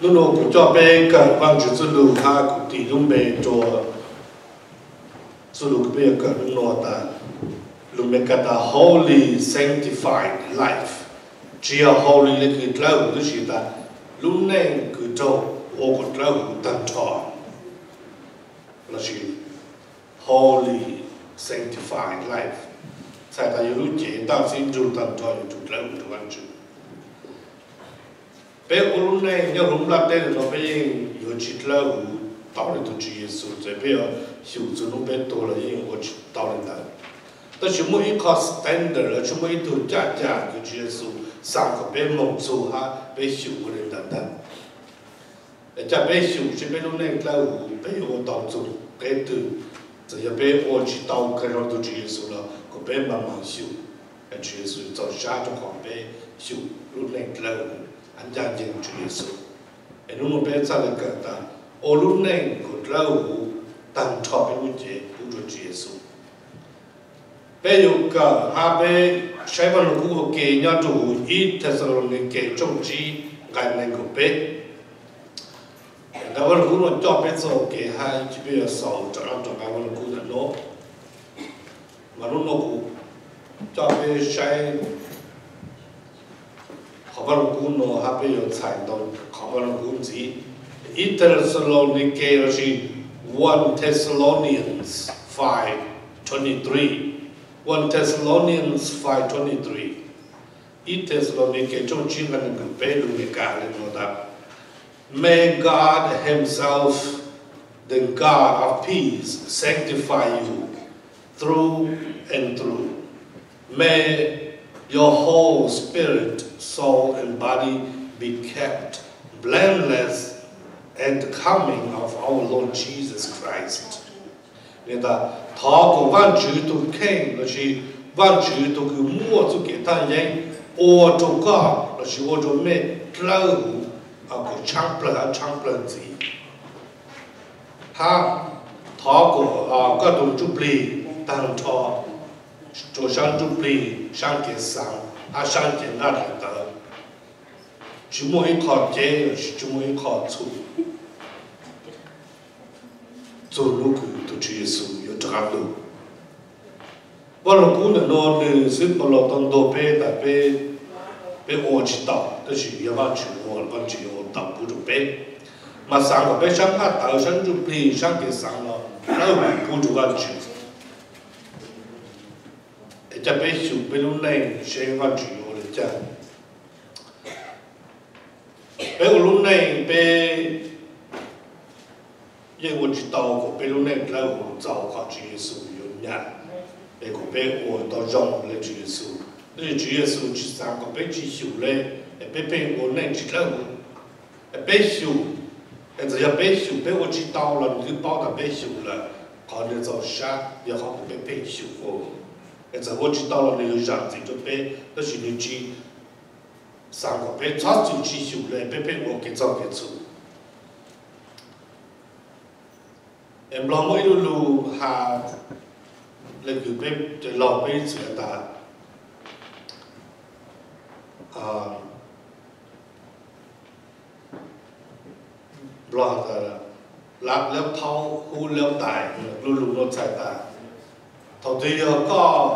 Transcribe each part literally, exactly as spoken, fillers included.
lúc nào cũng cho bé cả vang chữ số lù ha cũng thì lúc bé cho số lù bé cả lúc nào ta lúc bé cả ta holy sanctified life chỉ là holy là cái trao của cái gì ta lúc này cứ cho ô cái trao của tăng thọ là gì holy sanctified life sai ta yêu lúc chế ta xin dùng tăng thọ yêu trao của vang chữ bé ô lúc này nhớ lúc là tên nó bé yêu chỉ trao của tạo nên tổ chức Giêsu rồi bây giờ hiểu cho nó bé tổ là những ô chỉ tạo nên đóแต่ชั่วโมงอีกข้อ standard แล้วชั่วโมงอีกตัวจ่าจ่าคือเยซูสั่งกับเป็นมงสูฮะเป็นชิวเรื่องต่างๆแต่จะเป็นชิวจะเป็นลูกเล่นแล้วเป็นโอตองจุเป็นตัวจะจะเป็นโอจิตาวกันเราตัวเยซูแล้วก็เป็นบางบางชิวแต่เยซูจะชาติของเป็นชิวลูกเล่นแล้วอันยากจริงเยซูไอ้ลูกมันเป็นสัตว์เกิดตาโอลูกเล่นก็แล้วตั้งชอบเป็นผู้เจ้าผู้ตัวเยซูเปย์อยู่กับฮาเปใช้วันกูเกี่ยดูอีเทสโลนิเกจงจีกันในกูเปแต่วันกูมันจอบเป็นโซเกให้จีเปียสาวจะรับจากวันกูนั่นโนมันรู้โนกูจอบเป็นใช้ขวันกูโนฮาเปอยู่ใส่ตอนขวันกูจีอีเทสโลนิเกเราชี one Thessalonians five twenty-three one Thessalonians five twenty-three. It Thessalonians trong chín lần của Pê Lô Mê Cả lên một đáp. May God Himself, the God of peace, sanctify you through and through. May your whole spirit, soul, and body be kept blameless at the coming of our Lord Jesus Christ. Nên ta thọ của văn chữ tu khen là chỉ văn chữ tu cứ mua tu cái thằng ấy ô tô có là chỉ ô tô mẹ lâu à cái trăng plơ trăng plơ gì ha thọ của à cái đồ chụp lì tăng thọ cho sang chụp lì sang cái sang à sang cái ngã đại tờ chỉ mua ít khó chế chỉ mua ít khó chụp做路去都去耶稣有这样路，我老公呢，那那是不老当多背的背背我知道，但是要往去我往去我当不住背，嘛上个背上他到上就背上给上了，那不住往去，这背书背路内先往去我的家，背我路内背。因为我知道我被路内来我找靠主耶稣有年，那个被我到让来主耶稣，那主耶稣去三个被去修嘞，被被我内去来我，被修，只要被修被我知道了，你就包他被修了，可能早下也好被被修哦，只我知道了，你有样子就被，但是你去三个被他就去修嘞，被被我给找给做。em lo mỗi lu lu hà lên từ bếp để lo bếp sửa ta à lo ta lắp lép thau hu lép tài lu lu nó chạy ta thầu thì có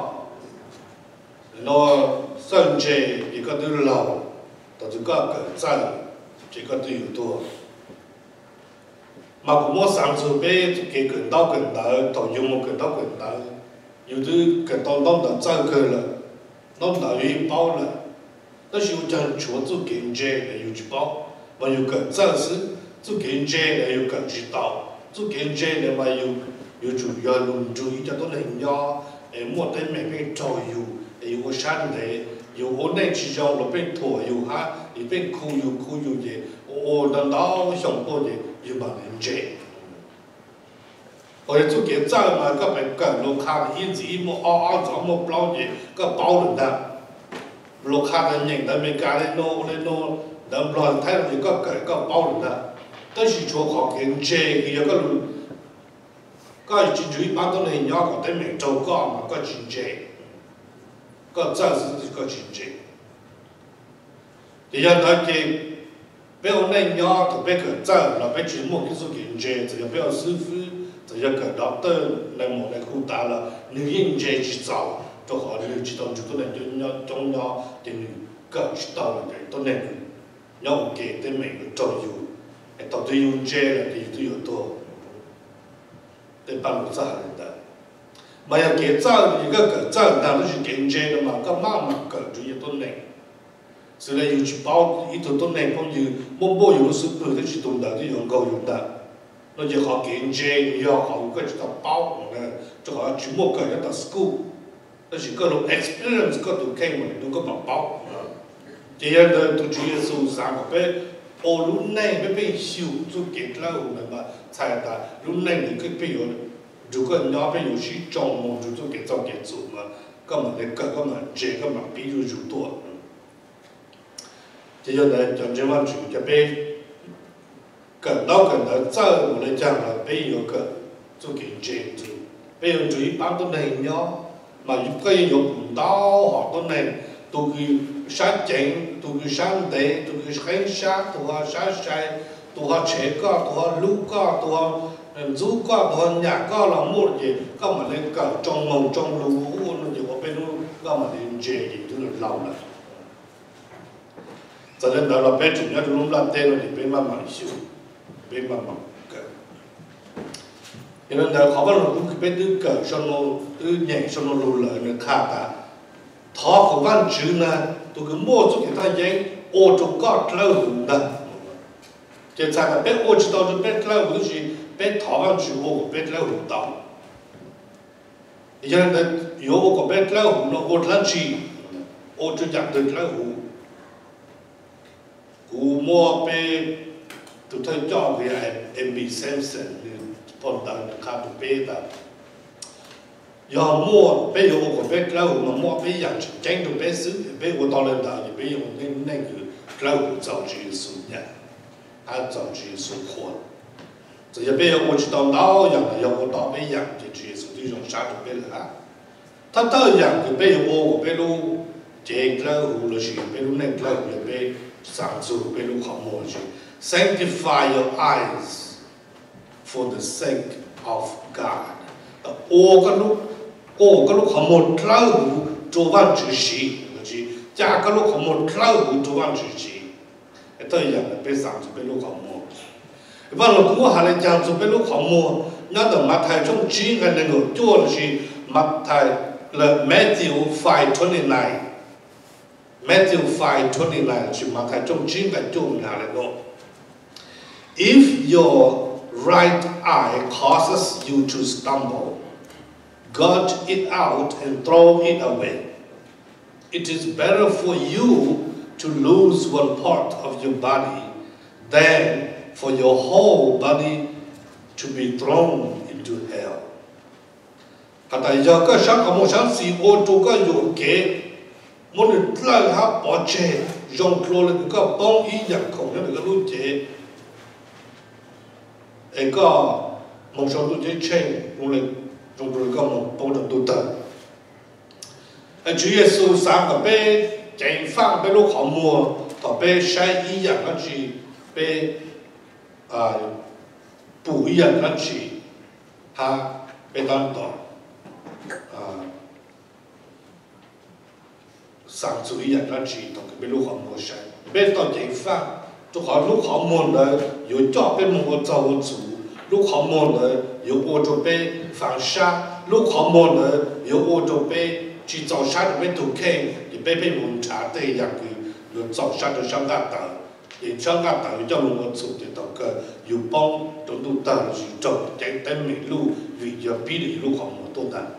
nó sơn chè chỉ có từ lầu thầu chỉ có cỡ chân chỉ có từ tua mà cũng muốn sáng suốt bé cái cần đau cần đau thầu dùng một cần đau cần đau nhiều thứ cần đau đau đau chân cơ là nó đau yếu bao là但是有真做做经济的有知道，嘛有个真是做经济的有个知道，做经济的嘛有有主要弄注意，这都能要，诶，莫得每边找有，有个山的，有我那只叫那边拖有哈，那边苦有苦有的，我等到上坡的有嘛能接。我做经济嘛，个别个路卡一直一莫嗷嗷怎么包的，个包人的。ลูกค้าในอย่างในอเมริกาในโน่ในโน่ในบรอนไทยนี่ก็เกิดก็เป้าหนึ่งนะแต่สิ่งชั่วของเองเจก็ยังก็รู้ก็จริงๆบ้านตัวนี้ยอก็ได้เหมือนโจก็มันก็จริงเจก็เจ้าสิ่งก็จริงเจที่ยังนั้นเจ不要那鸟，特别个早，老白去莫给说给接，只要不要师傅，只要个 doctor 来莫来顾大了，你应接去找，都好你知道，就都能就鸟中鸟，等于个知道了的，都能鸟给的每个都有，哎，到底用接了的都有多，得帮助啥人的。mà ya kể cho những cái cái cho nào nó chỉ kiến chế đó mà các má mà cần chú ý tốt này, sự là yêu chỉ bao ít tốt này cũng như mong bao nhiêu sự bự thì chỉ tồn tại thì用够用的，nó chỉ họ kiến chế要họ cái chỉ tao bao này, cho họ chỉ một cái cái tao school, nó chỉ có lúc experience có tụ khen mình nó có bảo bao, chỉ là tụ chú ý số sáng của bé, ô lúc này bé bé hiểu chú kiến là hồ này mà, sai ta lúc này thì cái bé如果鸟边有些种物，就做给造给做嘛，根本的个根本这个嘛比如就多。这就呢，讲这嘛就这边，跟到跟到早我来讲了，边有个做给这做，边有做一般都能鸟，嘛有个有不到好多能，都去山景，都去山地，都去山下，都下山山，都下车个，都下路个，都下。dù có thôn nhà có là một gì có mà lên cả trong màu trong lúa nó chỉ có bên nó có mà lên chè gì thứ là lâu rồi cho nên đó là bên chủ nhà đúng là tên là bên mà mang siêu bên mà mang cỡ cho nên là khó bắt đầu cũng bên thứ cỡ cho nó thứ nhảy cho nó lù lợi nó khá cả thọ của văn chữ là tôi cứ mua cho người ta giấy ô trong có lâu hùng đó trên sang là bên ô chỉ tao cho bên lâu hùng gì bên thọ văn chữ ô bên lâu hùng tao cho nên là yếu của bên lâu hùng nó ô lăn chi ô cho chẳng được lâu hùng cú mua bên tụi tôi cho cái em bị Samson phong tặng khá tụi bên đó giờ mua bây giờ của bên lâu mà mua bây giờ tranh tụi bên xứ bây giờ tao lên đó thì bây giờ nên nên cái lâu giàu chỉ số nhà hay giàu chỉ số khoản giờ bây giờ tôi chỉ tao đó giờ là giờ tôi tao bây giờ thì chỉ số đi trong sát tụi bên là他到样个被我被路这个路了是被路那个路被上主被路好摸去 sanctify your eyes for the sake of God 我个路我个路好摸老路做完之时就是加个路好摸老路做完之时到样个被上主被路好摸完了我还来讲主被路好摸那等马太中几个能够做的是马太Matthew five twenty-nine Matthew five twenty-nine chỉ mà thầy trong chính cái chung là này đó if your right eye causes you to stumble gouge it out and throw it away it is better for you to lose one part of your body than for your whole body to be thrown into hell cả tại giờ các sáng có một sáng xì ô tô các dụng kế một lần lại hấp bỏ chè dòng lô lên các bông ý nhạc khổng nhá được lúc chế ấy có một số lúc chế chênh một lần dòng lô các một bông được tụ tờ ấy Chúa Giêsu sáng cả bê chạy phang bê lúc họ mùa thọ bê sai ý nhạc nó chỉ bê bù ý nhạc nó chỉ ha bê đón tỏ sáng chủ ý là chỉ tổng cái bên lúc họ mua sai bên tao chạy pha cho họ lúc họ mua là有 cho bên mua cho họ chủ lúc họ mua là 有 ô tô bên phản xa lúc họ mua là 有 ô tô bên chỉ cho sát bên thủ khen thì bên bên muốn trả đây là cái được cho sát được sang gạt tàu thì sang gạt tàu cho mua chủ thì tổng cái 有 bông tổng đủ tàu chỉ trồng chạy tên mình lưu vì giờ bí được lúc họ mua tốt đàn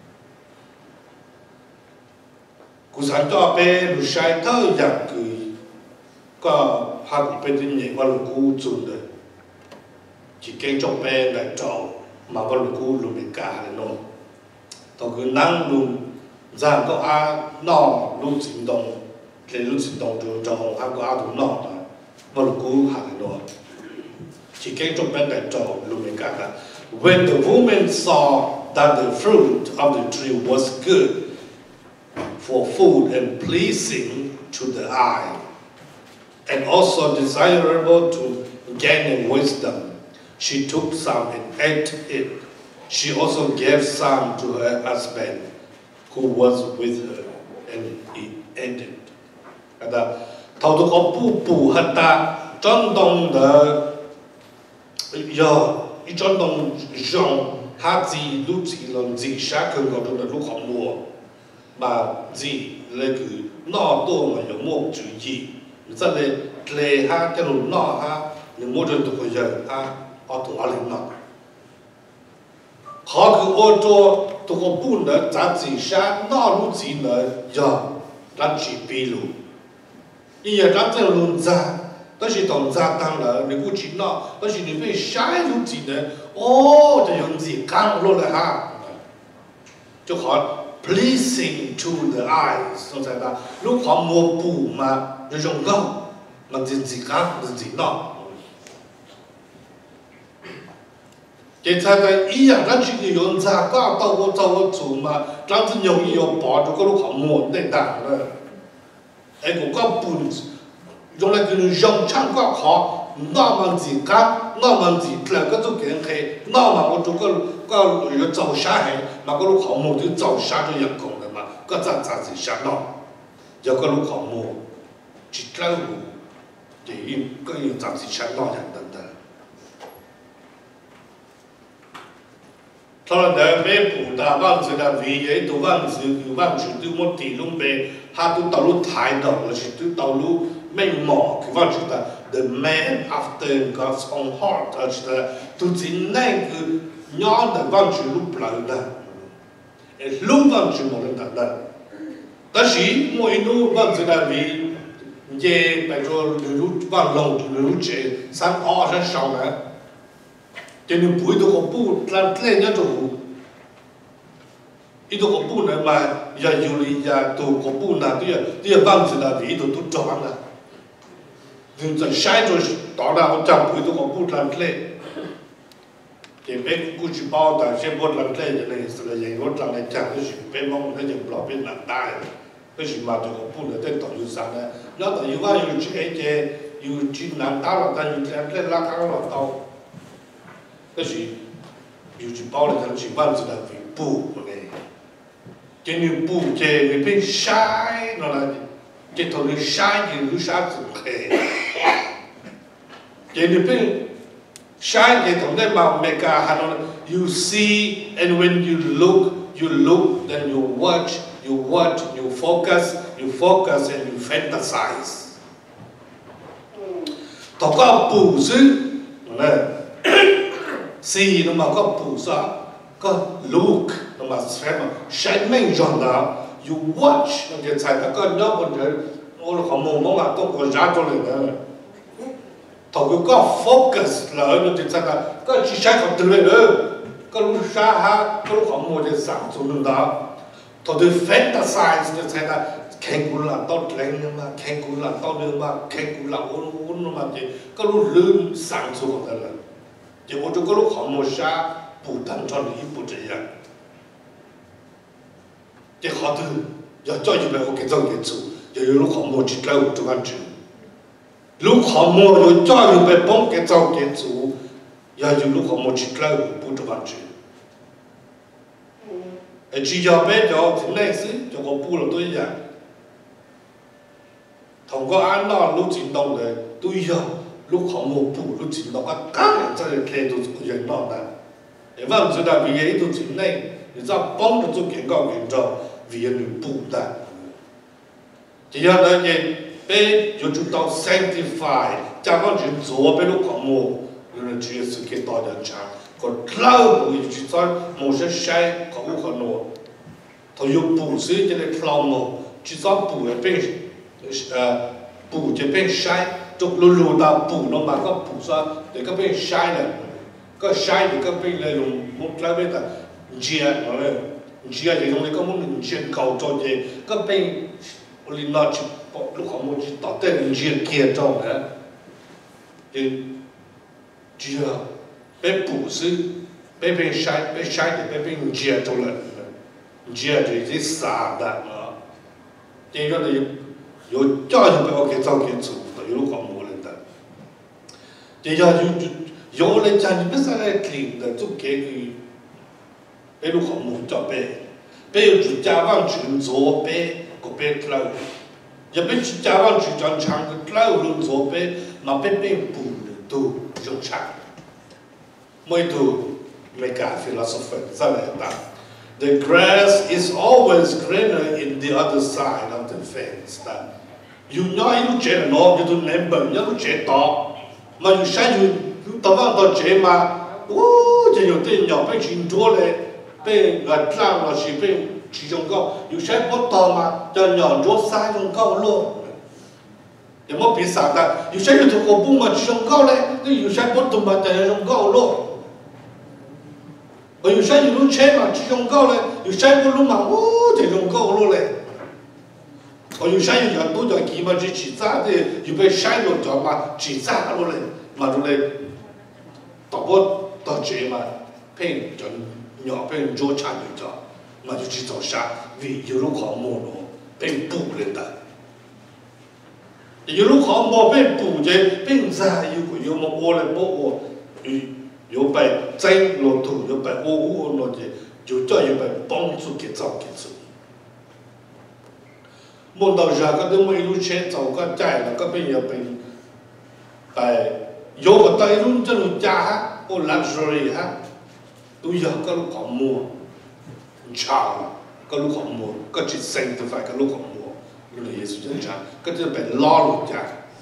cú sáng cho bé lúc sai thơ dạng cứ có học bé tin nhẹ vào lúc cú chun đấy chỉ kén cho bé lại trâu mà vào lúc cú lúc bị cả này nó tao cứ năng luôn rằng có a nọ lúc chuyển động thì lúc chuyển động rồi trâu hay có a thủ nọ đó vào lúc cú hàng nó chỉ kén cho bé lại trâu lúc bị cả when the woman saw that the fruit of the tree was good for food and pleasing to the eye, and also desirable to gain wisdom. She took some and ate it. She also gave some to her husband, who was with her, and he ate it. Ada, thầu tôi có bu bu hết ta, chân đông de, giờ, ý chân đông rong, hát gì lúc gì lần gì sáng khởi gọi tôi là lúc học mua, mà gì là cứ nọ tôi mà有莫注意，这里来哈这路nọ哈，你莫人都会人哈，我都阿零nọ。họ cứ ô tô tôi có bún nữa giá trị sáng nó lúc gì nữa giờ đã chỉ bị lù bây giờ đã theo luôn ra đó là tổng gia tăng là nếu cũng chỉ nó đó là nếu phải sai lúc gì nữa ô thì dùng gì càng luôn là ha cho họ pleasing to the eyes không phải là lúc họ mua bù mà nó dùng không mà gì gì càng gì nó cái才在一样，咱去个用啥搞到我找我做嘛，咱是容易要保住个路好摸得当了。哎，个个本用来个用唱个好，那么子干，那么子两个都给开，那么我做个个有走下海，嘛个路好摸就走下就人工的嘛，个咋咋子下喏，有个路好摸，只条路，就有个有咋子下喏人等等。他说：“那北部的房子的唯一都房子有房子都没地弄呗，他都到路太到了，是都到路没毛，个房子的 the man after God's own heart， 而且的都是那个娘的房子路不来的，哎，路房子没人的的，但是每路房子的为也比如路房路路这三二十少呢。” cho nên buổi tôi có bu làm lên nhá rồi, ít tôi có bu này mà giờ dù đi giờ tôi có bu nào thì thì bằng sự là vì tôi tôi chọn là, nhưng giờ sai rồi đó là họ chọn buổi tôi có bu làm lên, thì bé cũng chỉ bảo là sẽ bu làm lên cho nên là vậy họ làm lên chẳng cái gì bé mong cái gì bỏ bên làm đại, cái gì mà tôi có bu là để tổng yếu sản này, nó tổng yếu bao nhiêu chuyện cái yếu chuyện làm đại là ta yếu làm lên là cái là tao. Cái gì, nhiều chuyện bao là thằng chị bạn chỉ là vì bù này, cái như bù cái người bên sai nó là cái thằng người sai thì người sai cũng thế, cái như bên sai cái thằng này mà mấy cái hắn nói you see and when you look you look then you watch you watch you focus you focus and you fantasize, thằng có bù chứ, này. See, nó mà có bù sa, có look, nó mà xem mà xem mình chọn đó, you watch, nó cái sai ta có nhớ một cái, ô nó không mồm mà tôi có giá cho lên nữa, thằng cái có focus là nó cái sai ta có chỉ sai không từ lên nữa, có lúc sa ha, có lúc không mua cái sản xuất nữa đó, thằng cái fantasize cái sai ta khen cú là tao lên nhưng mà khen cú là tao nhưng mà khen cú là uốn uốn mà gì, có lúc lương sản xuất của ta là thì我这个路好么啥不单纯的一步这样，这好多要教育来我给早给做，要有路好么去来我这个做，路好么要教育来帮给早给做，要有路好么去来我不这个做，哎，只要别叫听类似，叫我补了都一样，通过按那路进动的都一样。lúc họ mua bù lúc chính nó có các cho nên kê tôi cũng dành nó là để vâng chúng ta vì ấy tôi chính này để ra bóng được tôi kiện gọi kiện cho vì anh bù ta chỉ là nói như bé cho chúng ta sanctify cha con chuyện dỗ bé lúc họ mua là chuyện sự kiện tỏ nhận chẳng còn lâu bù thì chúng ta một sẽ sai có u khó nổ thôi dùng bù xứ cho nên lâu mồ chúng ta bù ở bên bù cho bên sai chụp lù lù ta bù nó mà có bù sao để các bên sai này có sai thì các bên lại dùng một cái bên là chia nó này chia thì trong này có một chia cầu cho gì các bên linh nó chỉ lúc họ muốn chỉ tạo tên chia kia trong đấy thì chia bên bù sư bên bên sai bên sai thì bên bên chia trong này chia thì cái xả đạn nó thì cho nên有教育被我给造给主的，有路好。 这要有有来讲，你不是来听的，做给佢，比如项目做呗，比如住家湾住做呗，个呗头，也比住家湾住长长个头路做呗，嘛别别补都用长，每都没干 philosopher 再来打。The grass is always greener in the other side of the fence. That you know you chết nó, you don't remember, you chết đó, mà you say you you tao vào tao chết mà, ô, chỉ有点nhỏ被群捉嘞，被呃抓了是被其中高，有些不到嘛，叫鸟捉三种高咯，有冇比啥的？有些有头个不嘛其中高嘞，那有些不到嘛但种高咯。有些有路车嘛，这种高嘞；有些不路嘛，哦，这种高路嘞。我有些有人都在骑嘛，去骑扎的，有被山路叫嘛，骑扎路嘞，嘛路嘞，到我到这嘛，偏就鸟偏做产就叫，嘛就去找山，为有路考木咯，偏补嘞的。有路考木偏补的，偏扎有个有么我嘞不我，嗯。有被真落土，有被污污落的，就叫有被帮助给造给做。莫到人个都没路车走个在了，个边也被，哎，有个带路这路家哈，我 luxury 哈，都有个路考木，长个路考木，个只 sanctify 个路考木，路耶稣正常，个就被拉路家。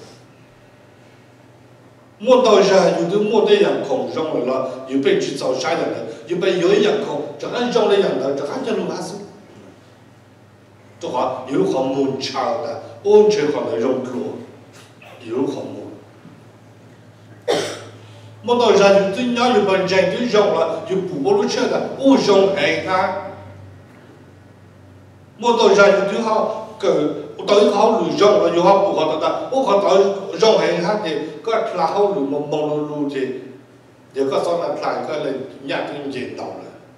莫到人有的莫的人空上来了，又被去找啥人了，又被有人空，这还上来人了，这还叫路还是？这话有好门长的，安全可能用路，有好门。莫到人有对人有本人就上了，就不不路车的，我上海啊。莫到人有对好个。我到一考虑上了，有好不好的的，我考到上海他的个他考虑蒙蒙路路的，有个上来来个来伢都见到了，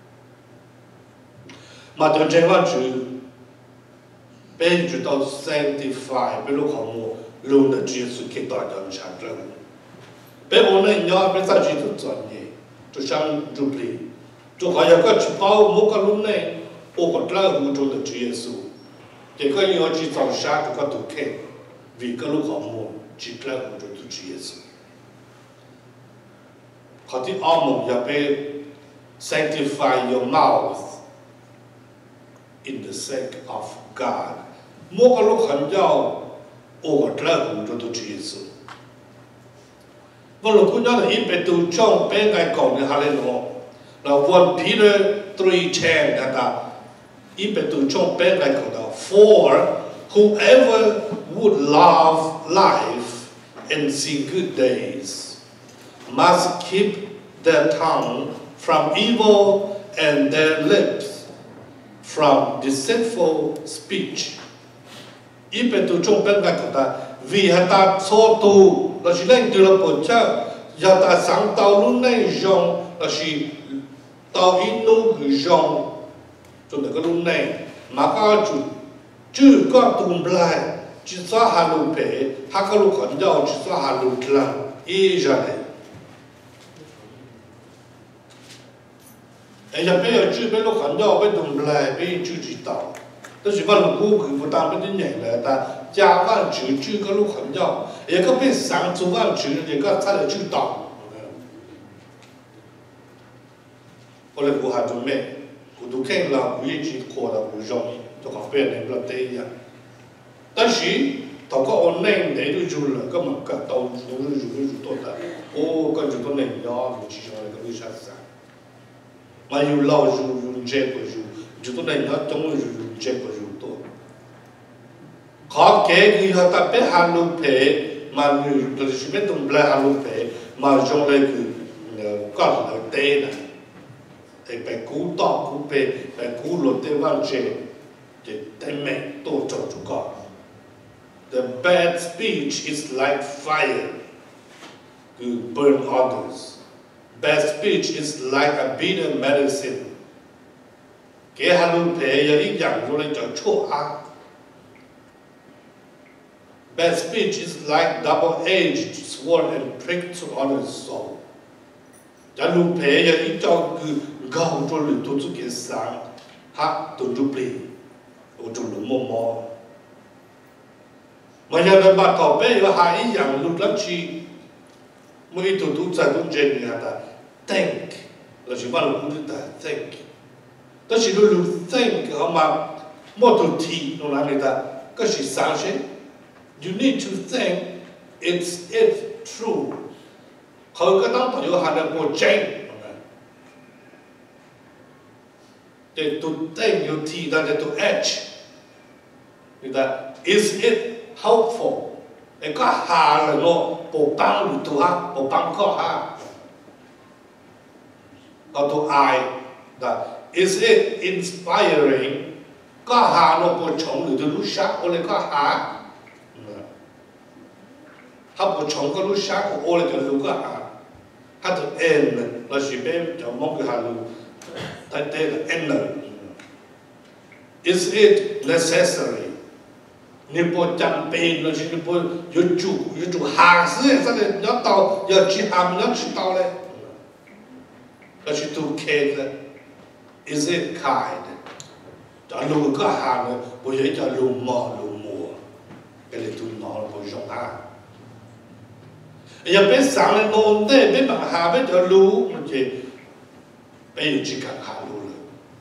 嘛就这样子，被知道 sanctify， 比如项目路的技术给大家产生，被我们伢被再去做专业，就像主力，就好像个去包某个路内，我个来湖中的技术。这个要去找啥这个都看，为个路项目去来我就都去也是。好的，阿姆要被 sanctify your mouth in the sake of God。莫个路很叫我个来我就都去也是。我如果讲的一百多章，别个讲的哈嘞喏，那 First Peter three ten 那个。一百多章本来讲到 ，For whoever would love life and see good days must keep their tongue from evil and their lips from deceitful speech。一百多章本来讲到，为他打错途，那是令到了不正，要他上道路内上，那是道一路上。就那个路内，马家就就个东不来，就抓下路陪，他个路很叫就抓下路来，一下来。哎呀，别要就别路很叫别东不来，别就知道。但是把路过去不当别的人了，但加万就就个路很叫，一个别上做万就一个他来就当。我来过下做咩？我都看了，我一直看了不容易，就好别人不对呀。但是，他个我内内都做了，根本个到做做做做多的，我跟住都内呀，我其实那个为啥子啊？嘛有老做用这个做，就都内呀，总是用这个做多。เขาเกย์คือเขาตัดไปฮันลูเพมันอยู่ตัวชีวิตตรงเปลฮันลูเพมาจงเลยคือก็เราเต้นะไอ้ไปกู้ต่อกู้ไปไปกู้รถเต้วันเจจะได้แม่โตจบจุกก่อน The bad speech is like fire คือ burn others Bad speech is like a bitter medicine เกย์ฮันลูเพอย่างอีกอย่างเราเลยจะชั่วอา Bad speech is like double-edged sword and prick to others' soul. 假如别人一招个搞着了，都是给伤，他都就被我就了么么。mà giờ mình bắt đầu bây giờ hai dạng lúc đó chỉ mới tụi tụi giải tụi chuyện này là think là chỉ bắt đầu cũng là think đó chỉ lúc lúc think họ mà một tụi thì nó làm gì ta cái gì sáng chế you need to think it's it's true họ cái đó tụi họ hành động một tranh để tụi think you thì là để tụi edge người ta is it helpful ไอ้ก็หาเลยเนาะปกป้องหรือตัวฮะปกป้องก็หาเอาตัวไอนะ is it inspiring ก็หาเนาะปกชงหรือตัวรู้ชักอะไรก็หาถ้าปกชงก็รู้ชักโอ้เลยจะรู้ก็หาถ้าตัวเอ็นเราสิเป็นจะมองก็หารู้แต่เด็กเอ็นเลย is it necessary你不讲背了，你不有主有主还是啥的，要到要去还没要去到嘞，要去读开的 ，is it kind？ 叫路个行呢，不是叫路毛路毛，给你读毛了不用啊。要别上来弄的，别把下边叫路，我就别有去看下路了。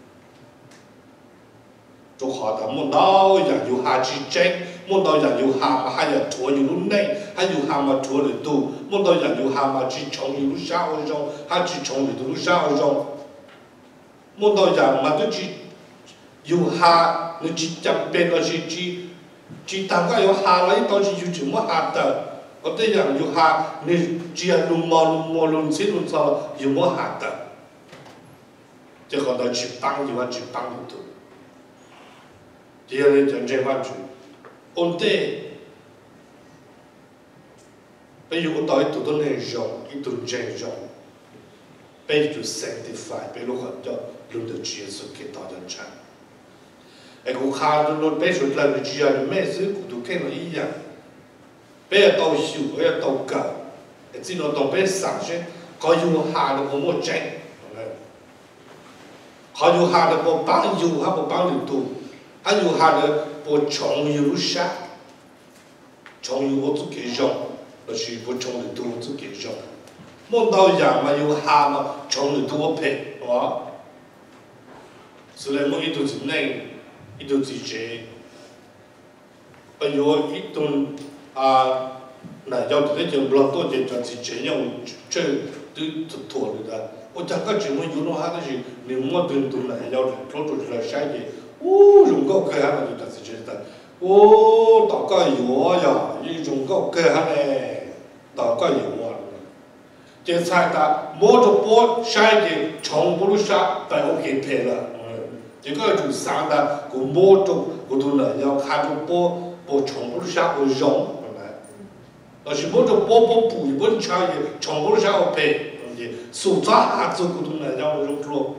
做好的，莫闹人要下去整，莫闹人要下嘛下人拖要路内，还要下嘛拖嚟到，莫闹人要下嘛去冲要路下嗰種，下去冲嚟到路下嗰種，莫鬧人嘛都去要下，你去入邊嗰時去，去大家要下啦，當時要全部下得，嗰啲人要下，你只係路毛路毛路錢路錯，要冇下得，即係講到去幫要話去幫嚟到。第二个真正关注，on day， 比如我到一度都能用，一度真用，比如 sanctify， 比如讲叫论到耶稣给到人产，哎，我看到论比如来到主要的每次我都跟了一样，比如到修，我要到教，哎，只能当比上升，佢要下到我冇正，佢要下到我幫要，佢冇幫你到。还有下的不重油下，重油我自己用，而是不重的多自己用。莫到人嘛有下嘛，重的多配，哇！所以我一度是内，一度是这，哎呦，一顿啊，那要是就不多就就是这样，这都都妥了的。我讲个节目有弄下的是，你莫顿顿来要的，做出来下去。哦，用个开下来就就是觉得，哦，大家有呀，一用个开下来，大家有啊。这菜的摸着波晒的，全部都晒，被我给拍了。嗯，这个就上的，我摸着我都能要看着波波全部都晒我用，但是摸着波波补一本菜的，全部都晒我拍，嗯，手抓下子我都能让我用着。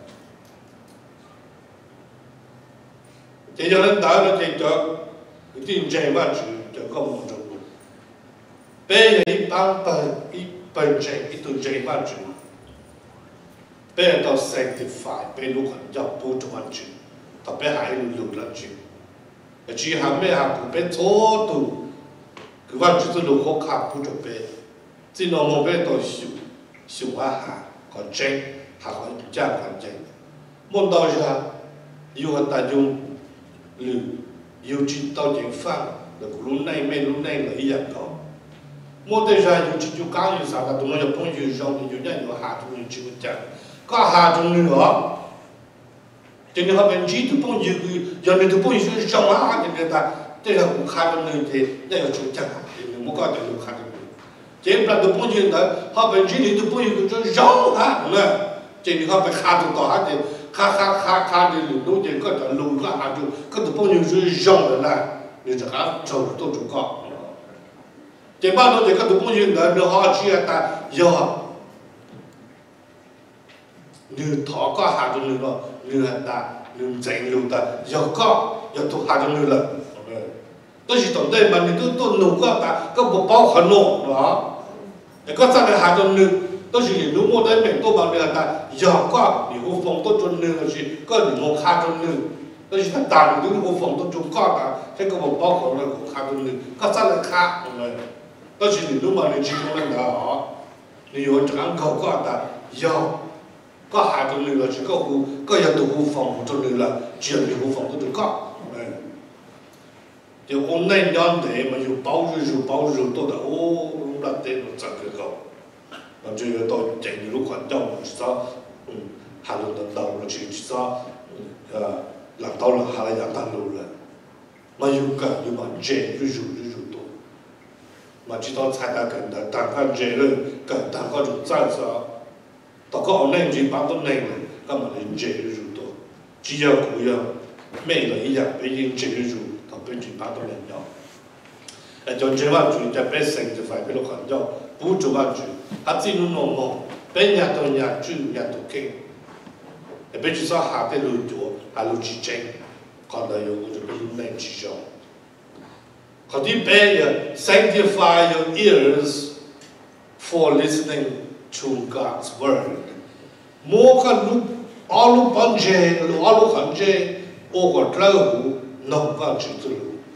这叫人打了这个，一定真嘛就就搞不着。别人一般般一般真一都真嘛就，别人到 sanctify， 别如果要不着完就，特别还有流了就，只还没还不别错都，佢话就是如果看不着别，只能冇别到修修下下个真，还可以这样个真，冇到下有很大用。lưu yêu chỉ tao tiếng pha là cũng lúc này mấy lúc này là ý dạng đó một thời gian yêu chỉ chú cao như sao là tụi nó nhập phong yêu trong thì yêu nhận yêu hạ tụi nó chịu chẳng có hạ trong nữa cho nên họ bên chỉ tụi phong yêu giờ này tụi phong yêu trong á thì người ta thế là cũng khai trong nơi thì đây là chủ chẳng thì mình muốn coi được lúc khai trong nơi chỉ là tụi phong yêu đó họ bên chỉ thì tụi phong yêu trong trong á đúng không cho nên họ phải khai trong đó thì咔咔咔咔的路路的各种路个还就各种朋友是让的呢，你这还走都足够。这把到这个都朋友呢，你好去啊，但要你讨个还就你了，你很大，你真路的要搞要都还就你了。 都是同对嘛，你都都弄个打个不包很弄，是吧？你个再来下种呢，都是你如果在美多嘛，你看打要个你会放多种呢，就是个你莫下种呢，都是他打你都会放多种个打，这个不包括那个下种呢，个再来下，我们都是你如果你只用那个啊，你有这样搞个打要。个下种呢，就是个会个要都会放不种呢啦，只要你会放多种个，哎。就我那年代嘛，有包肉肉包肉多的，哦，那得都真个高。那这个到正路环境，至少，嗯，还能能到了去，至少，呃，能到了还来养大路了。嘛有个有嘛正肉肉肉肉多，嘛知道菜单跟的，但看正了跟但看就赞啥，到个我那就把都那了，干嘛的正肉肉多，只要贵呀，每了一样北京正肉肉。本地八多人要，哎，就这万句在百姓就发表了很多，不做万句，他只能弄弄，别人都人住人都给，哎，别就说下得路多，还路之争，看到有我就不能去讲，他的别人 sanctify your ears for listening to God's word， 莫看路，阿路半截，阿路很截，我个老虎。弄个制度，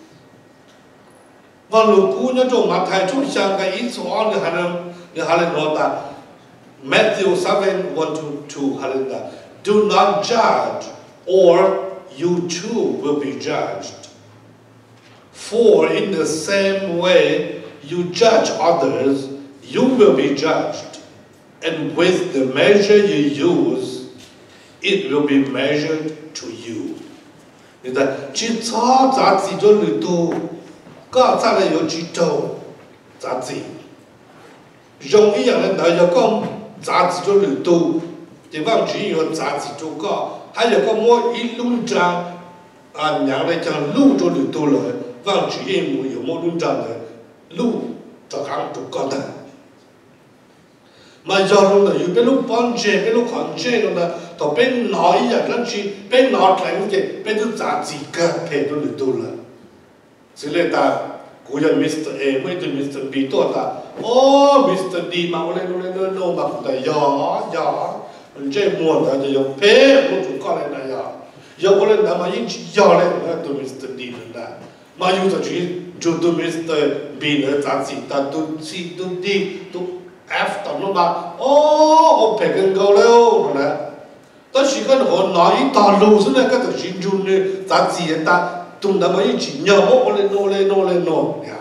我如果那种马太中香港一说，你还能你还能弄到 Matthew seven one to two 还能的 ，Do not judge, or you too will be judged. For in the same way you judge others, you will be judged, and with the measure you use, it will be measured to you. 你的去炒杂志做绿豆，搞出来有去做杂志，容易让人来要讲杂志做绿豆，地方主要杂志做搞，还有个么一论章啊，娘来讲路做绿豆了，方主要么有么论章的路做行做搞的，mà giờ luôn làอยู่เป็นลูกบอลเจเป็นลูกขอนเจluônนะต่อเป็นน้อยอย่างนั้นชีเป็นน้อยแข็งเจเป็นตัวจ่าจีเกิดเพลตัวหรือตัวละสิเลยตากูยังมิสเตอร์เอไม่ตัวมิสเตอร์บีตัวตาโอ้มิสเตอร์ดีมาเลยเลยเลยโนมาแต่ยอยอมันเจมัวแต่จะยอเพลมันถูกก็เลยนะยอยอก็เลยนะมายิ่งยอเลยนะตัวมิสเตอร์ดีนั่นนะมาอยู่ตัวชีจูตัวมิสเตอร์บีเนี่ยจ่าจีแต่ตัวซีตัวดีตัวF ตอนนู้นมาโอ้โอเพกันเกาแล้วนะแต่สิ่งกันหัวหน้าอีตาลูสุดเลยก็ต้องชินจุนเนี่ยจัดจีนตาตุ้มดำมาอีจีนยาโมเลยโนเลยโนเลยโนเนี่ย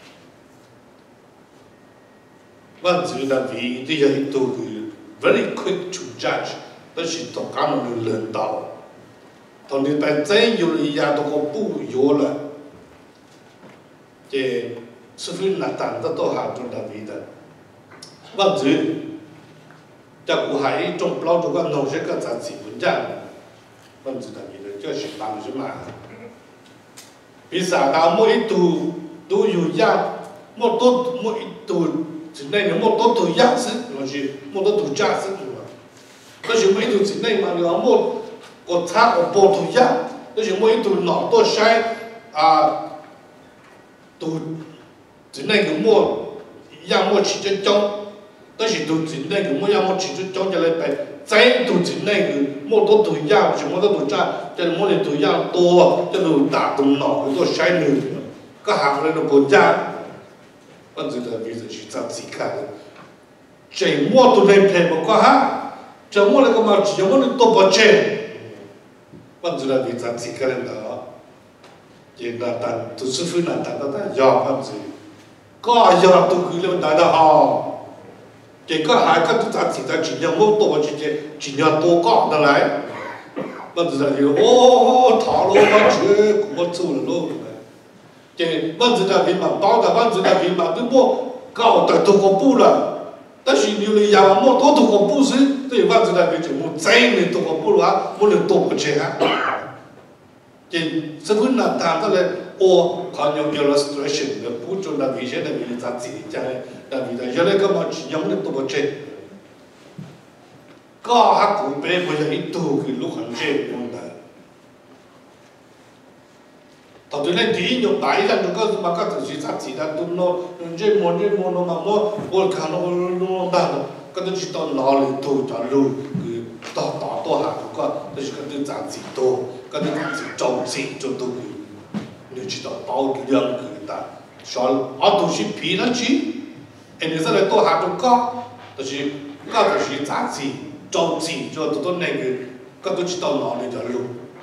วันจุดนั้นวีที่จะตัวคือ very quick to judge แต่สิ่งต้องการมันเลื่อนดาวตอนนี้ไปเจ้าอยู่ในยาตัวก็ปูอยู่ละเจ้สุฟินนัดตันตัวหาจุดนั้นวีได้วันจุดจากกูหายจงเปล่าตัวก็น้องเช็คก็จัดสิบวันจันวันจุดนั้นเลยก็สิบตังค์ใช่ไหมปีศาจดาวมั่วอีตูตูอยู่ยากมั่วตัวมั่วอีตูสิ่งไหนเนี่ยมั่วตัวตัวยากสิมันสิมั่วตัวตัวจ้าสิถูกไหมก็สิ่งมั่วอีตูสิ่งไหนมาเนี่ยมั่วก็ท้าก็ปวดตัวยากก็สิ่งมั่วอีตูหนอตัวใช้อ่าตูสิ่งไหนคือมั่วยากมั่วฉีดจง但是都真那个，我要么其实讲起来白，再都真那个，么多都样，什么都都占，这么的都样多，这都大动脑，都晒牛，个行人都不占，我觉得比如去咱自己看，这么都能赔不过哈，这么那个嘛，这么的都不挣，我觉得比咱自己看的，这那但都是非难谈的，但要反正，个要都可以谈得好。这个还个都咱自己尽量莫多这些，尽量多搞得来。我知道有哦，套路嘛，这我走了路。这我知道你嘛包的，我知道你嘛你莫搞得多个步了。但是你你要莫多多个步是，对，我知道你就莫真的多个步了，莫能多不钱啊。这这困难谈到来，我看有 illustration 的，不准那明显的你咱自己讲的。但是原来个嘛，只养的多不正，搞下古白不是一多个路很正用的，他对嘞，第一用大一人就告诉嘛，个就是啥子啦，都喏，这么这么喏嘛么，我看到我喏那个，个都知道哪里多就路，个到大多下就个，就是个都杂志多，个都杂志周志就都个，你知道包两个的，说啊都是皮了去，哎你这来多下就个，就是个就是杂志周志就都都那个，个都知道哪里的路。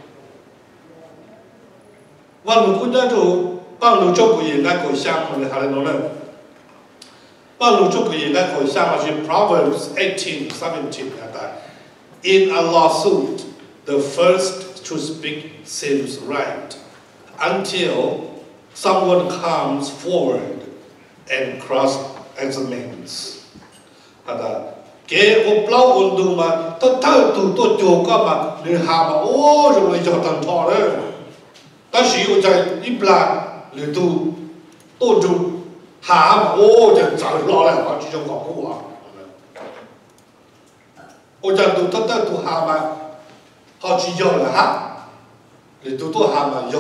我们国家就帮助中国应该过想我们还来弄呢，帮助中国应该过想我是 Proverbs eighteen seventeen 那个 ，In a lawsuit, the first to speak seems right, until someone comes forward and cross-examines. 那个，给我不老运动嘛，他他都都做干嘛？你喊嘛，哦，就来叫当错了。但是我在一般里头多种下我就找落来话这种广告啊，我在都得得都下嘛，好去要了哈，里头都下嘛要，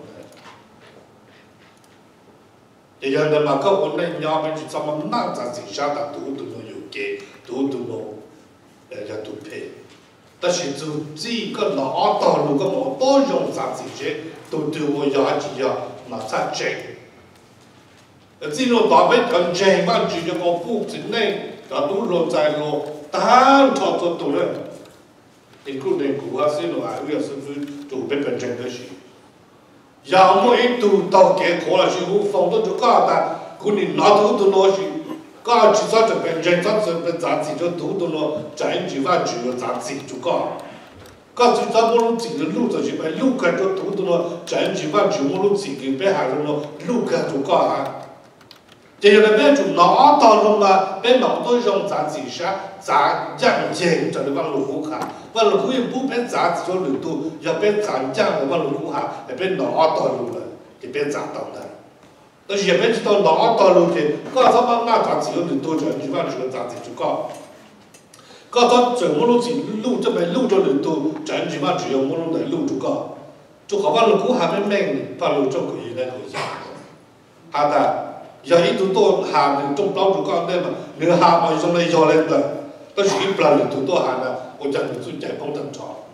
一样的嘛，个我那娘们就怎么哪在底下的都都能有给，都都能，人家都配，但是就这个老道路个么多用在这些。都对我要几样嘛才正，呃，这种大辈很正嘛，就叫我不之内，但都落在落，但操作多了，你可能古下些落啊，有时候就被本正的事，要么一度到给可了是我放到就搞的，可能拿头都拿去，搞去啥就本正，啥就本杂志就头都拿，整句话就要杂志就搞。个就咱我们自己路就是把路开就土土咯，整句话就我们自己别还是咯，路开就搞哈。这样的别就拿到了嘛，别拿到上杂志上，杂讲讲就往路虎看，往路虎也不别杂志就路多，要别杂讲的往路虎看，也别拿到路了，也别杂到的。但是也别知道拿到路的，搞什么拿杂志就路多，整句话就杂志就搞。搞到整我路子路这边路着路都整句话只有我路来路就搞，就好把路苦还没命，把路中可以来回事。好的，要一度多下面中老就搞的嘛，你下嘛用来要来的，但是一不然路都多下呢，我讲你最在碰等潮。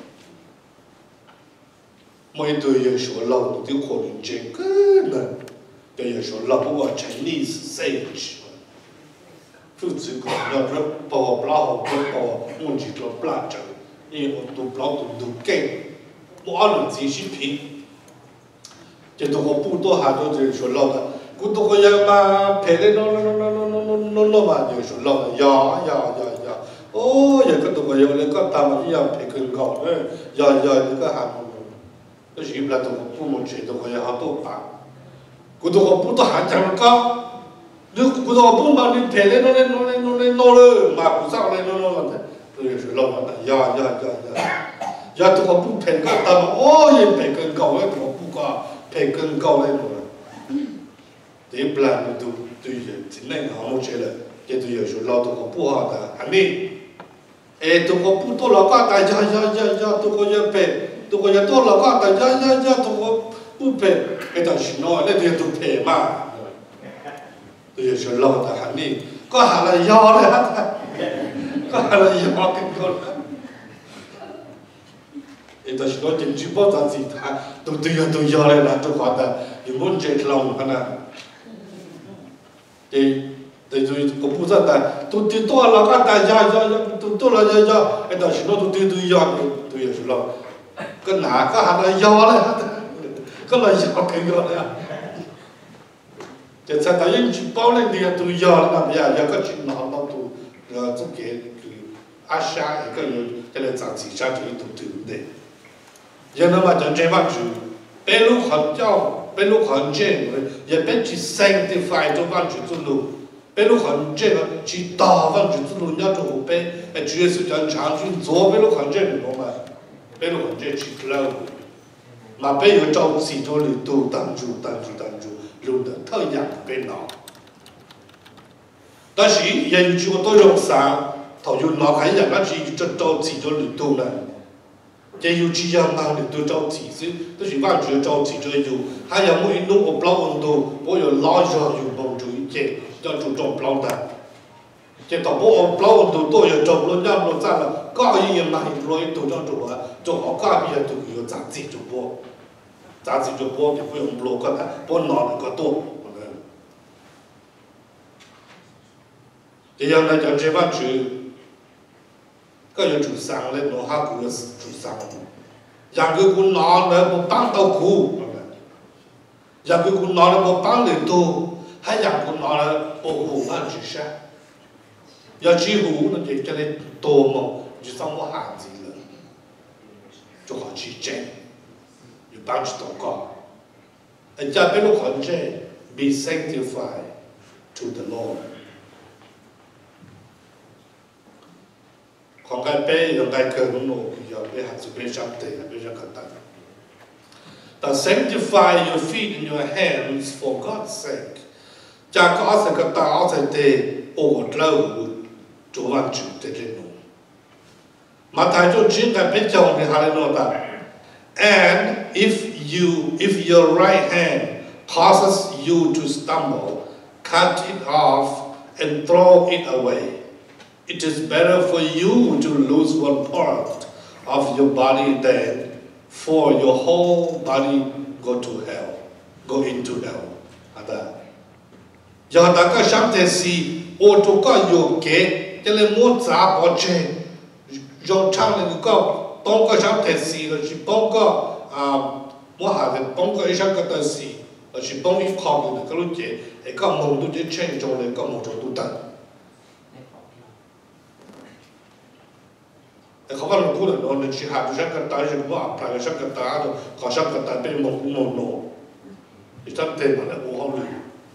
每对人说老都可能这个呢，有人说老不过 Chinese sage。父子讲，要说把我不老好，把我问题都不拉正，因为我都不老都都给，我按照自己拼，这都我不多还都就是说老的，我都个要嘛赔的喏喏喏喏喏喏喏喏嘛，就说老的呀呀呀呀，哦，一个都个要那个他们一样赔更高的，呀呀那个还不，那是不然都我不么觉得我要好多吧，我都我不多还讲高。你古道不嘛？你赔来弄来弄来弄来弄了，嘛不上来弄弄了的，都也是老完的，呀呀呀呀，呀这个不赔个，他们哦也赔更高了，我不搞赔更高了么？这不然都都也真那项目去了，这都也是老多个不好的，还没，哎，都个不多了个，大家呀呀呀，都个要赔，都个要多了个，大家呀呀都个不赔，哎，但是喏，那些都赔嘛。都有时老的喊你，个喊了要了，个喊了要更多了。有的时候进去包杂志他都都要都要了，那都话的，有问这老可能，对，对就我不知道的，都都多了个大家要要都多了要要，有的时候都都都要都都有时老，个哪个喊了要了，个了要更多了。这才大人去包了，你要都要了，那呀，要个去拿到都，呃，这给阿下一个人在那杂志上就都对不对？人那么讲这话就，白路很叫，白路很正，也别去 sanctify 这方去走路，白路很正，去打方去走路，人家就好白，哎，主要是讲长去做白路很正的嘛，白路很正去走路，嘛白有招自多里都当住当住当住。路的特样被拿，但是也有句话都用上，头就拿开人，那是就招自己就路多呢。 这有只要忙的都着急是，都是万只着急这有，还有每弄我不劳动，我有老少有帮助一些，要注重不劳的。这到不我不劳动都要做不劳让不劳赞了，搞一样嘛，不劳都这样做啊，做好搞别都有杂志做播，杂志做播就不用不劳个的，不拿那个多。这样呢，就这帮主。ก็ยังจุดสังเลยโน้ฮักกูก็จุดสังอย่างคือกูนอนเลยผมปั้งเตากูอย่างคือกูนอนเลยผมปั้งเลยตัวให้อย่างกูนอนเลยโอ้โหมันจุดใช่อย่าชี้หูนั่นเองจะได้โตมั้งจะต้องว่าหาจีเลยจะขอชี้แจงอยู่บ้านจุดตรงก่อนไอ้จะเป็นลูกคนเจ้ be sanctified to the Lordของการเป้ยังการเกิดของหนูอย่าไปหาสุขเป็นชับเตะเป็นชับขัดตันแต่ sanctify your feet and your hands for God's sake จากก็อาศัยกตาอาศัยเตะโอ้เล่าจูวันจูเตเรนูมาถ่ายจุดชิ้นการเป็นเจ้าในฮาเลโนตา and if you if your right hand causes you to stumble cut it off and throw it away.It is better for you to lose one part of your body than for your whole body go to hell, go into hell. Ada. Jada ka shamte si oto ka yoke tele mo za bo che. Yo chang le ko tong ka shamte si lo chi bong ka a mo ha de bong ka isha ka ta si lo chi bong i kha bu de ka lu je e ka mo du je chen jong le ka mo jong du dan.แต่เขาว่าเราพูดถึงเราชิฮาดูชักกันตายจะว่าปลายชักกันตายเราขอชักกันตายเป็นมงกุฎโนโนที่ท่านเต็มมาแล้วโอ้เขาเลย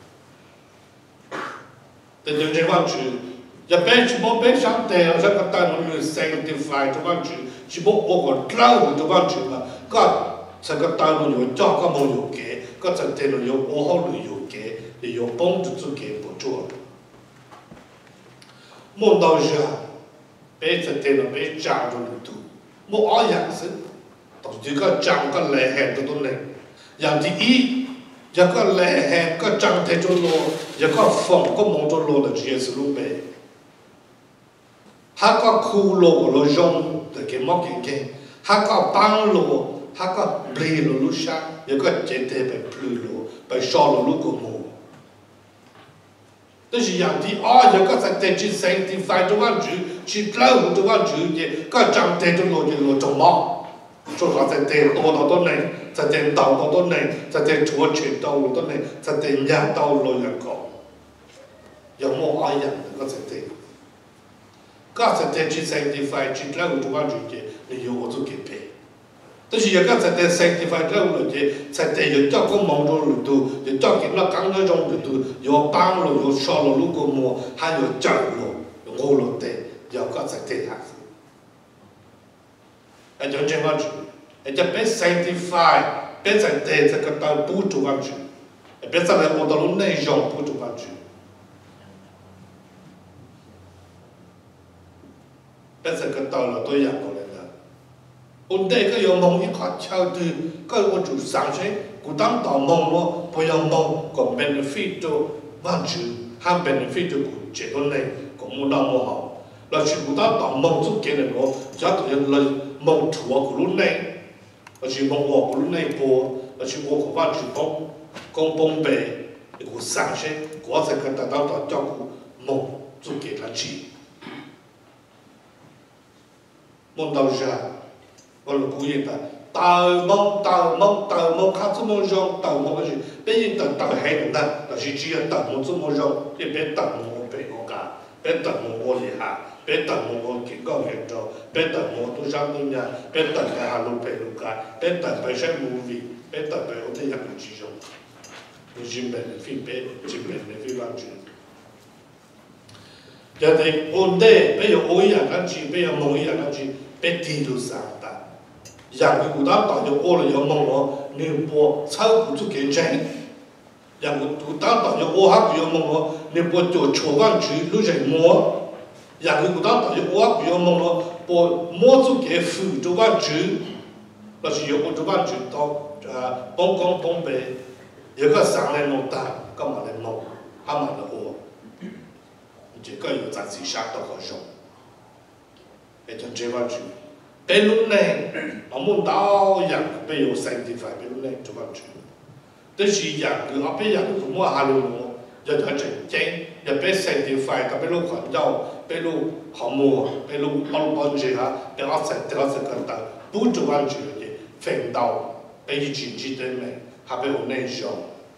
แต่เดี๋ยวจะว่าชื่อจะเป็นชิบเป็นชักเตะชักกันตายมันมี sanctify ทุกวันชื่อชิบโอ้ก็เล่าทุกวันชื่อละก็ชักกันตายมันอยู่จ่อก็มันอยู่เก๋ก็จะเต็มมันอยู่โอ้เขาเลยอยู่เก๋อยู่ป้องจุดจุดเก๋ปวดจั่วมองดาวจ้า被这天了被讲着了都，莫熬样子，到这个讲个来海都都来，样第一，一个来海个讲太着落，一个放个忙着落的这是路呗，他个苦落个落用的给莫给给，他个帮落，他个累落路上，一个绝对被累落，被烧落路个么。但是样第二，一个在在去 sanctify 这万主。去老虎这万主的，个长得就落就落中毛，做啥在在多到多内，在在到到多内，在在做全到多内，在在人到落人高，有冇爱人个在在，个在在去 sanctify 去老虎这万主的，你有我做给配，但是一个在在 sanctify 老虎的，在在有叫个忙着路途，有叫给那刚那种路途，有帮路有烧路路个么，还有走路，有我路的。要个在地下，哎，就这样子，哎，就别 sanctify，别在地这个当补助完去，别在来我到路内容补助完去，别在个到了都一样过来的。我那个有梦一看敲的，个我就上去，我当到梦咯，不要梦个 benefit 都完去，还 benefit 都接到来，个冇那么好。เราชิบุตรต่อมองสุกเกณฑ์เนาะจะตัวยังเลยมองถั่วกุลุนในเราชิมองวัวกุลุนในปัวเราชิวัวกับว่าชิปงกงปงเบย์กูสั่งเช่กูอาศัยกันแต่ดาวต่อเจ้ากูมองสุกเกณฑ์ละชีมองดาวจ้าวันลูกกูยังแต่ตามองตามองตามองข้าจะมองจงตามองก็คือเป็นยังแต่ตาให้หนึ่งนั่นเราชิจีนตามองจะมองจงที่เป็นตามองเป็นโอกาสเป็นตามองเลยฮะ别等我警告严重，别等我都上东家，别等在下路陪路街，别等陪上 movie， 别等陪我哋入去之中，你先别非别，先别你非完全。人哋按啲，比如我一人一次，比如某一人一次，别地都上得。人嘅孤單大咗，我哋有夢我，你播抽不出幾正。人嘅孤單大咗，我黑有夢我，你播做錯翻住，攞成我。 人佢當頭要我佢要夢咯，播摸住嘅符做翻主，那是要我做翻主到誒幫講幫俾，有個上嚟弄大，咁嘛嚟弄，啱嘛嚟我，這個有暫時殺到個上，誒就做翻主。俾路呢，我們到人俾有聖潔快，俾路呢做翻主。但是人佢阿俾人佢冇下路我，人就正正，又俾聖潔快，特別路群友，俾路項目，俾路幫幫住下，俾我食俾我食個蛋，不做翻主嘅嘢，奮鬥，俾佢全知對面，下俾我內向，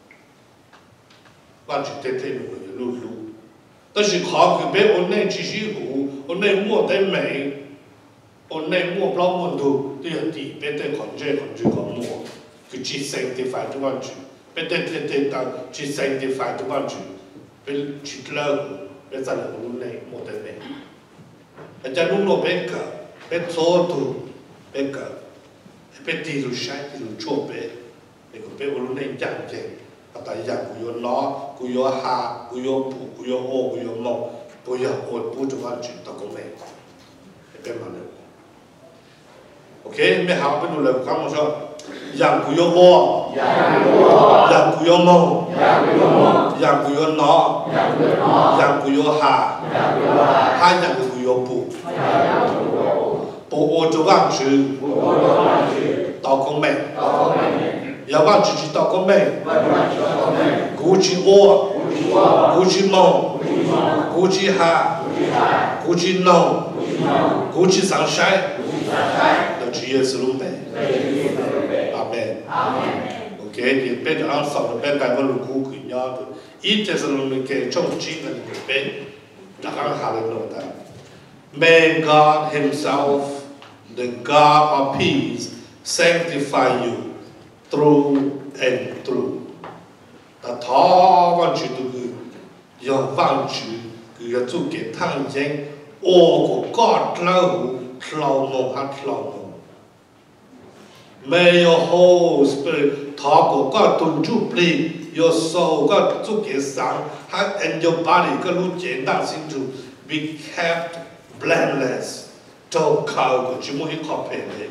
翻主對對路嘅路路。但是考佢俾我內知識好，我內摸對面。我內摸不老門徒，都有啲俾對控制控制個摸，佢接聖啲快都翻住，俾對對對當接聖啲快都翻住，俾住撈，俾真係好內摸對面。人家弄落俾個，俾錯度，俾個，俾地路曬地路錯俾，你個俾我內人嘅，啊但係人佢要攞，佢要下，佢要補，佢要惡，佢要冇，不要惡補就翻住到個尾，俾問你。OK， ไม่หาไปดูเลยครับผมชอบอย่างกุยโมอย่างกุยโมอย่างกุยนออย่างกุยหาหาอย่างกุยปูปูโอจะว่างชื่อต่อคงไม่อย่าว่างชื่อต่อคงไม่กูจีโอกูจีโมกูจีหากูจีนอกูจีสังชัย主耶穌龍背，阿門。OK， 你背着昂首的背帶我路苦苦腰的，一直是龍的給重金的那個背，那行下來弄的。May God Himself, the God of peace, sanctify you through and through. 但他往去都是要往去，佢要做給湯人，我個God老老夢還老夢。May your whole spirit talk God to jubilee your soul God to get some and your body ก็รู้เจนตั้งสิ่งจู be kept blameless เจ้าข่าวก็จิมุฮิขอบเพลเลย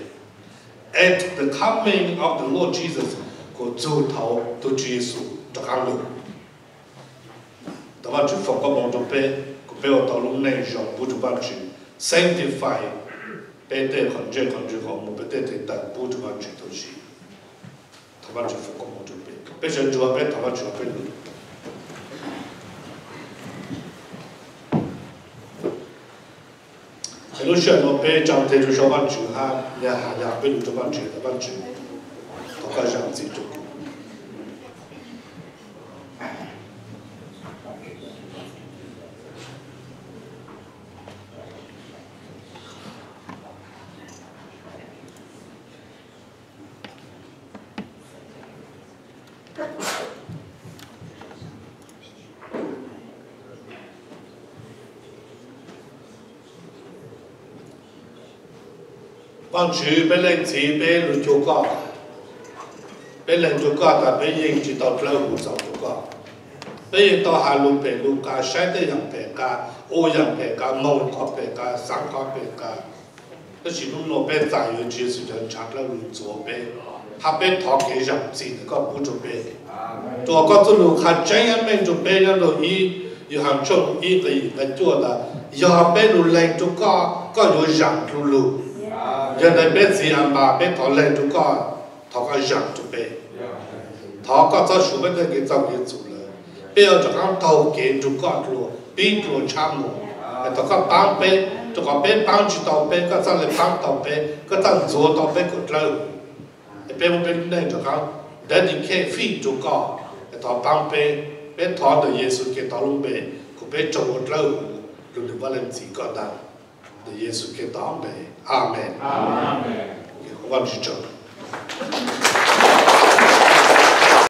at the coming of the Lord Jesus ก็จู่เท่าตัวเยซูจะข้างลงแต่ว่าจุดฝงก็มองจบไปก็ไปเอาตัวลงในจอมบุตรบ้านจี sanctify被对很正很正好，我被对对但不就完全都是，他完全不公平就被，被神主要被他完全被路。很多选我被张天就说完全哈，你还呀被路就完全的完全，他开始自己做。幫主俾領子俾路做個，俾領做個，但俾應住到兩戶就做個，俾應到下路俾路架，西啲人俾架，歐人俾架，蒙國俾架，三國俾架，嗰時路路俾在有住時就拆兩路做俾，下俾托幾人字個不做俾，做個做路下真人命做俾人路一，有行中一個一個做的，要俾路領做個，個有人做路。人哋俾字眼吧，俾頭領咗個頭個人做俾，頭個做數俾佢嘅做嘢做啦，俾我就講頭嘅做個做，邊做參謀，頭個幫俾，做個俾幫住到俾，個真係幫到俾，個真做到俾個做，俾我俾領就講，dedicate feed 做個，頭幫俾，俾頭嘅耶穌嘅頭窿俾，佢俾做個做，佢哋話你自覺得。的耶穌給當備，阿門。阿門。我往去走。